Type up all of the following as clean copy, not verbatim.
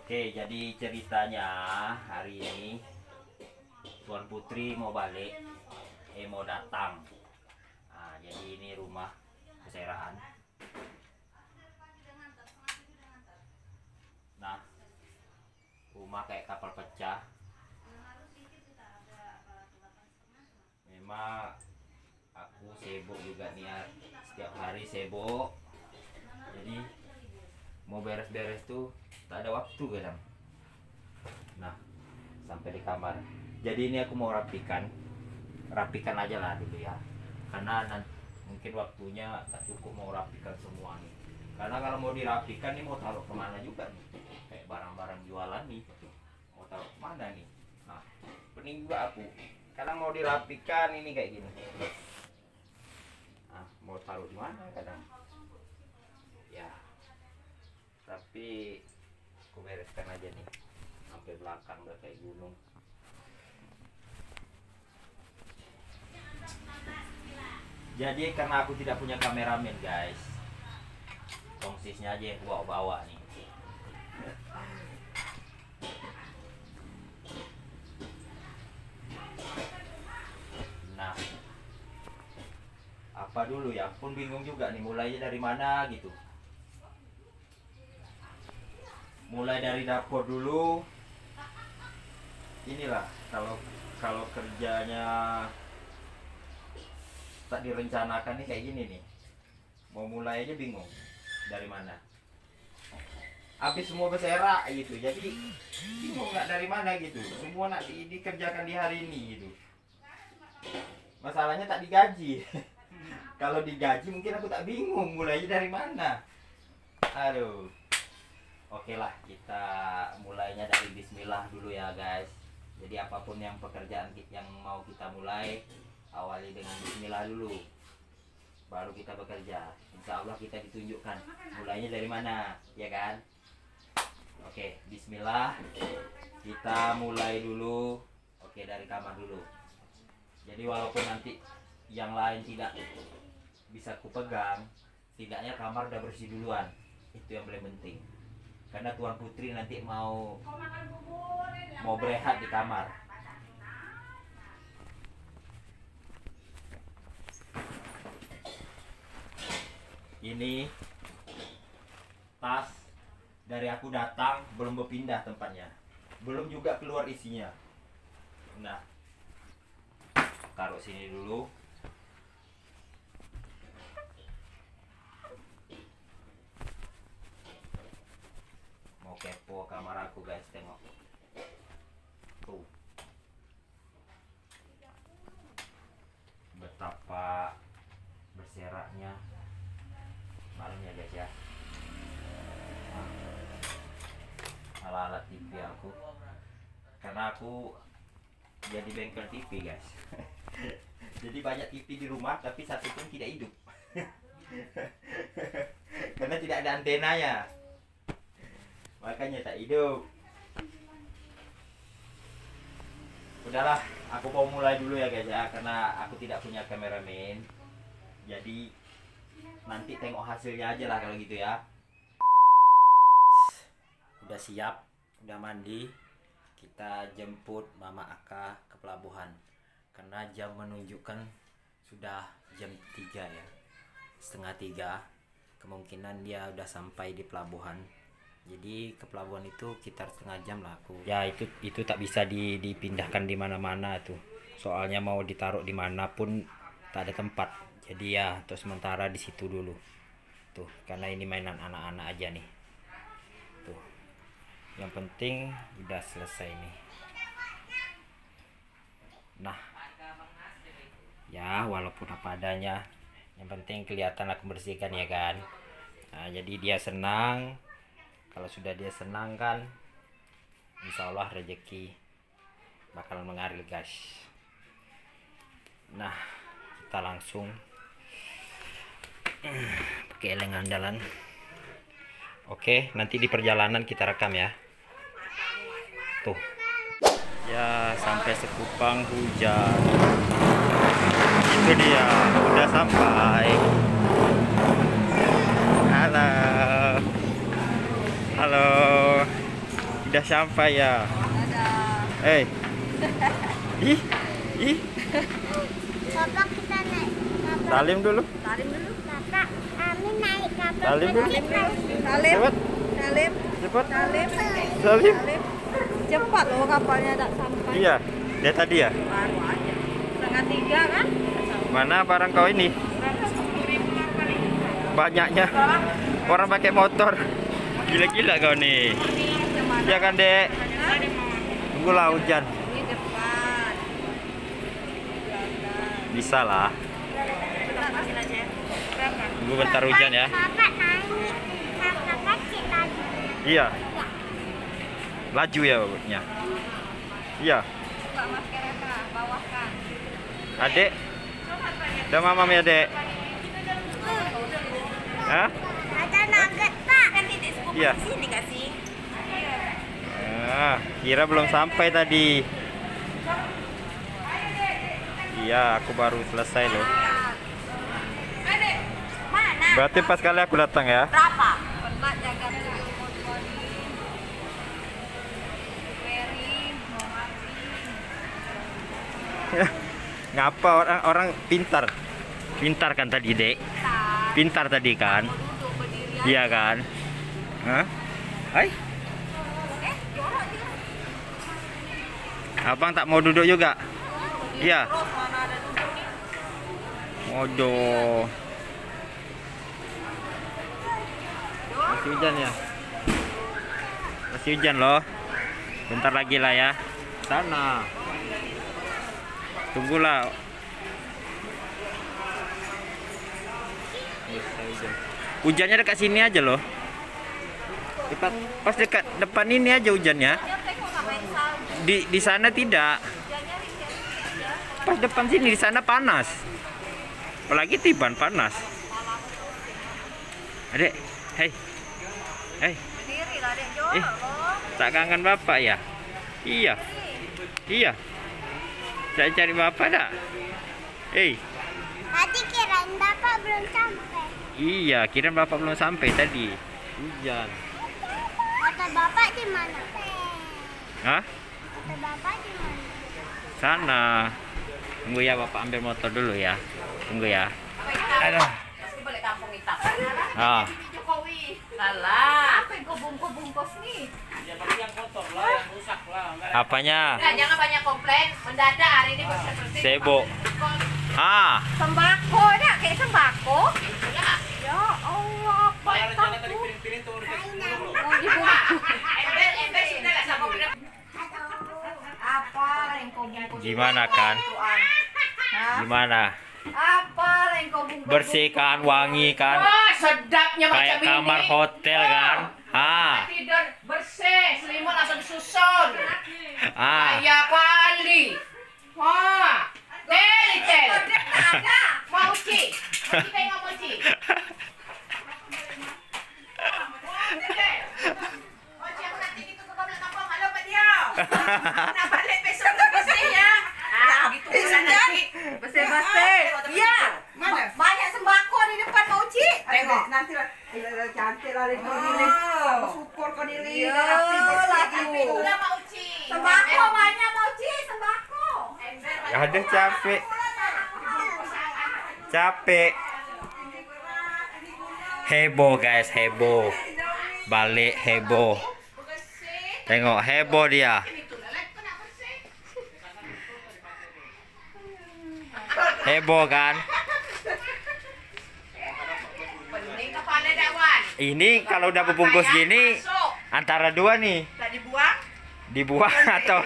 Oke, jadi ceritanya hari ini Tuan Putri mau balik, mau datang. Nah, jadi ini rumah perseraan. Nah, rumah kayak kapal pecah. Memang aku sibuk juga nih ya, setiap hari sibuk. Jadi mau beres-beres tuh tak ada waktu kadang. Nah, sampai di kamar. Jadi ini aku mau rapikan aja lah dulu ya, karena nanti mungkin waktunya tak cukup mau rapikan semua nih. Karena kalau mau dirapikan nih mau taruh kemana juga nih, kayak barang-barang jualan nih mau taruh kemana nih. Nah, pening juga aku kadang mau dirapikan ini kayak gini. Nah, mau taruh di mana kadang ya, tapi aku bereskan aja nih sampai belakang udah kayak gunung. Jadi karena aku tidak punya kameramen guys, tongsisnya aja yang bawa nih. Nah, apa dulu ya, pun bingung juga nih mulainya dari mana gitu. Mulai dari dapur dulu. Inilah kalau kerjanya tak direncanakan nih kayak gini nih, mau mulai aja bingung dari mana. Habis semua berserak gitu, jadi bingung nggak dari mana gitu. Semua nak dikerjakan di hari ini gitu. Masalahnya tak digaji. Kalau digaji mungkin aku tak bingung mulainya dari mana. Aduh. Oke lah, kita mulainya dari bismillah dulu ya guys. Jadi apapun yang pekerjaan yang mau kita mulai, awali dengan bismillah dulu, baru kita bekerja. Insya Allah kita ditunjukkan mulainya dari mana, ya kan? Oke, bismillah, kita mulai dulu. Oke, dari kamar dulu. Jadi walaupun nanti yang lain tidak bisa kupegang, setidaknya kamar udah bersih duluan. Itu yang paling penting. Karena Tuan Putri nanti mau berehat di kamar. Ini tas dari aku datang belum berpindah tempatnya, belum juga keluar isinya. Nah, taruh sini dulu. Mau kepo kamar aku guys, tengok tuh betapa berseraknya malamnya guys ya. Alat-alat TV aku, karena aku jadi bengkel TV guys. Jadi banyak TV di rumah tapi satu pun tidak hidup. Karena tidak ada antenanya, makanya tak hidup. Udahlah, aku mau mulai dulu ya guys ya, karena aku tidak punya kameramen. Jadi nanti tengok hasilnya aja lah kalau gitu ya. Udah siap, udah mandi. Kita jemput Mama Aka ke pelabuhan, karena jam menunjukkan sudah jam 3 ya, setengah 3. Kemungkinan dia udah sampai di pelabuhan. Jadi ke pelabuhan itu sekitar setengah jam lah aku. Ya itu tak bisa dipindahkan di mana-mana tuh. Soalnya mau ditaruh dimanapun tak ada tempat. Jadi ya untuk sementara di situ dulu. Tuh, karena ini mainan anak-anak aja nih. Tuh. Yang penting udah selesai nih. Nah. Ya, walaupun apa adanya, yang penting kelihatan aku bersihkan ya kan. Nah, jadi dia senang. Kalau sudah dia senang kan, insya Allah rezeki bakal mengalir guys. Nah, kita langsung pakai lem andalan. Oke, nanti di perjalanan kita rekam ya. Tuh ya, sampai Sekupang hujan. Itu dia, udah sampai. Halo. Halo. Sudah sampai ya. Dadah. Ih. Ih. Papa kita naik. Salim dulu. Salim dulu. Papa, kami naik kapal. Salim dulu. Salim. Cepat. Salim. Cepat. Salim. Salim. Salim. Cepat loh kapalnya tak sampai. Iya. Dia tadi ya. Baru aja. 2:30 kan? Mana barang kau ini? Banyaknya. Orang pakai motor. Gila-gila kau nih. Ya kan, Dek? Tunggulah hujan. Ini depan. Bisa lah. Tunggu bentar hujan ya. Papa naik kapal kecil tadi. Iya. Laju ya babnya. Iya. Buka maskernya, bawahkan. Adek. Udah mamam ya, Dek? Hah? Ada nugget, Pak. Kan titik sepupu Iya. di sini kasih. Kira belum sampai tadi. Iya, aku baru selesai loh. Mana? Berarti pas kali aku datang ya. Berapa? Pernah jaga video body. Wearing, mau mati. Ngapa orang pintar? Pintar kan tadi, Dek? Pintar tadi kan? Duduk berdiri. Iya kan? Hah? Hai? Jorok dia. Abang tak mau duduk juga? Iya. Terus mana ada duduk nih? Waduh. Masih hujan ya? Masih hujan loh. Bentar lagi lah ya. Sana. Tunggulah. Hujannya dekat sini aja loh. Pas dekat depan ini aja hujannya. Dia tengok sama yang salju. Di sana tidak. Hujannya ringan-ringan aja. Pas depan sini, di sana panas. Apalagi Tiban panas. Adek, hei. Hei, Berdiri lah dek, jorok Eh. loh. tak kangen bapak ya? Iya. Iya. Saya cari bapak dak. Hei. Tadi kirain Bapak belum sampai. Iya, kira bapak belum sampai tadi. Hujan. Motor Bapak di mana? Hah? Motor Bapak di mana? Sana. Tunggu ya, bapak ambil motor dulu ya. Tunggu ya. Aduh. Pasti balik kampung hitam. Ah. Jokowi. Alah, apa yang kau bungkus nih? Apanya? Nah, jangan banyak komplain. Mendadak hari ini bersih-bersih. Sibuk. Ah. Sembako dah, kayak sembako. Ya, ya Allah, Pak. Oh, dibuka. Ember sudah lah sama bener. Apa yang kau bungkus? Gimana kan? Hah? Gimana? Apa yang kau bungkus? Bersih kan, wangi kan? Wah, sedapnya Kayak macam kamar ini. hotel kan? Ah. Tidur bersih, selimut langsung disusun. Ah. Kaya kali. Wah. Tel. Mau Ci. Kita yang mau Ci. Oci, aku nanti gitu ke balik kampung. Halo, Pak Dio. Nak balik besok ke bersih ya. Ah, gitu pula nanti. Bersih-bersih. Iya. Banyak sembako di depan Mau Ci. Tengok. Nanti lah cantik lah kau ini. Syukur kau ini. Tapi udah Mau Ci. Sembako banyak Mau Ci, sembako. Aduh, capek. Capek. Heboh guys, heboh. Balik heboh. Tengok heboh dia. Heboh kan? Pening kepala dakwan. Ini kalau udah berbungkus gini Masuk. antara dua nih, Tak dibuang? dibuang atau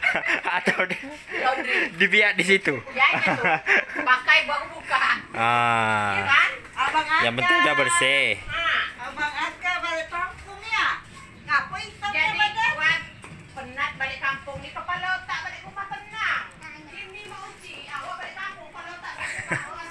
dibiak di situ. Ya itu. Pakai buang buka. Ah, Kan? Abang Aska. yang penting udah bersih. Abang Aska balik kampung ya. Ngapa hitam Jadi buat penat balik kampung ni kepala otak balik rumah tenang. Ini mau Ci, awak balik kampung kepala otak balik rumah orang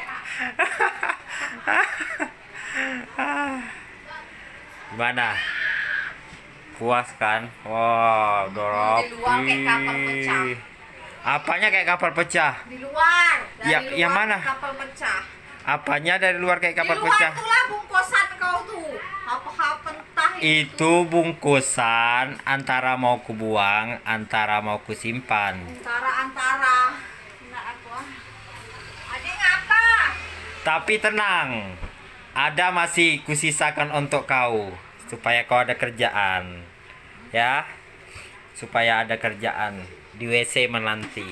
tak. Gimana? Puas kan? Wow, udah Di luar kayak kapal pecah. rapi. Apanya kayak kapal pecah? Di luar. Dari Ya- luar yang mana? Kapal pecah. Apanya dari luar kayak kapal Di luar pecah? itulah bungkusan kau tuh. Apa-apa entah Itu bungkusan antara mau kubuang, antara mau kusimpan. Antara. Enggak aku. Adik ngapa? Tapi tenang, ada masih kusisakan untuk kau supaya kau ada kerjaan, ya, supaya ada kerjaan di WC menanti.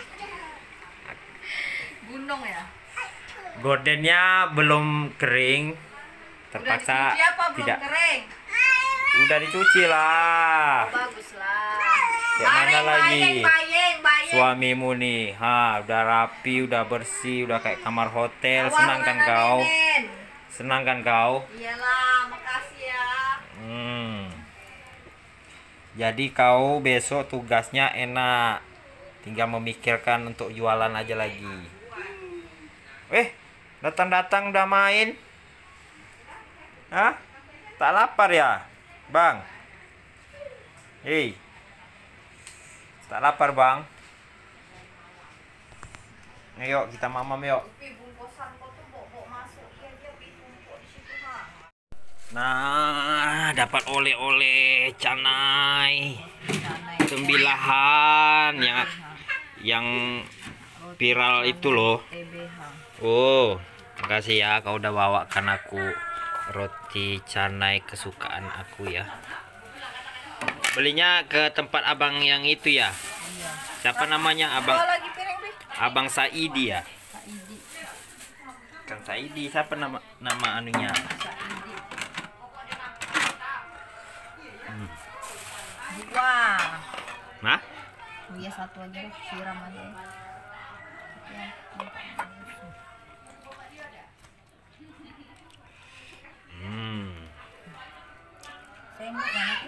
Gunung ya. Gordennya belum kering, terpaksa Udah dicuci apa belum tidak. kering? Udah dicuci lah. Bagus lah. Kayak mana lagi? Bayeng. Suamimu nih, udah rapi, udah bersih, udah kayak kamar hotel. Awal Senang kan mana kau? Nenen? Senang kan kau? Iyalah, makasih ya. Jadi kau besok tugasnya enak, tinggal memikirkan untuk jualan aja lagi. Datang-datang udah main? Hah? Tak lapar ya, Bang? Hei, tak lapar Bang? Ayo kita mamam yuk. Nah, dapat oleh-oleh canai sembilahan yang viral itu loh. Oh, makasih ya kau udah bawakan aku roti canai kesukaan aku ya. Belinya ke tempat abang yang itu ya. Siapa namanya Abang Saidi ya? Kang Saidi, siapa nama anunya? Wah. Nah? Oh iya, satu aja deh, siram aja. Sendok mana